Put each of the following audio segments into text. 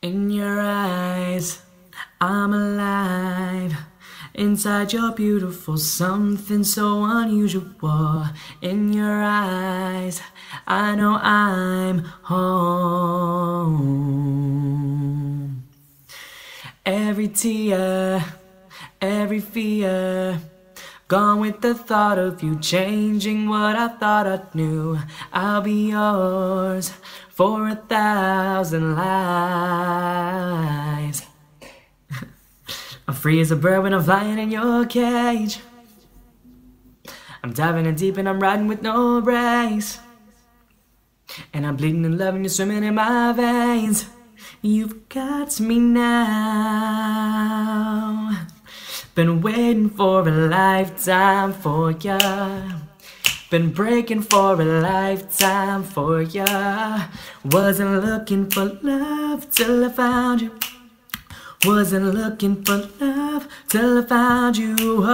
In your eyes, I'm alive. Inside your beautiful something so unusual. In your eyes, I know I'm home. Every tear, every fear, gone with the thought of you changing what I thought I knew. I'll be yours for 1,000 lives. I'm free as a bird when I'm flying in your cage. I'm diving in deep and I'm riding with no brakes. And I'm bleeding and loving you, swimming in my veins. You've got me now. Been waiting for a lifetime for ya. Been breaking for a lifetime for ya. Wasn't looking for love till I found you. Wasn't looking for love till I found you. Oh.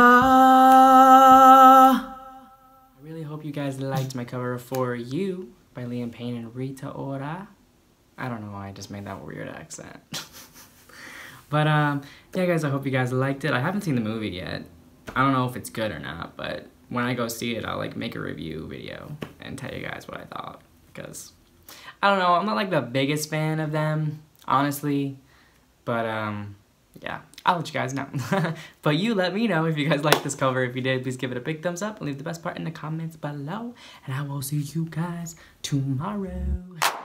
I really hope you guys liked my cover of For You by Liam Payne and Rita Ora. I don't know why I just made that weird accent. But yeah guys, I hope you guys liked it. I haven't seen the movie yet. I don't know if it's good or not, but when I go see it, I'll like make a review video and tell you guys what I thought. Because I don't know, I'm not like the biggest fan of them, honestly. But yeah, I'll let you guys know. But you let me know if you guys like this cover. If you did, please give it a big thumbs up and leave the best part in the comments below. And I will see you guys tomorrow.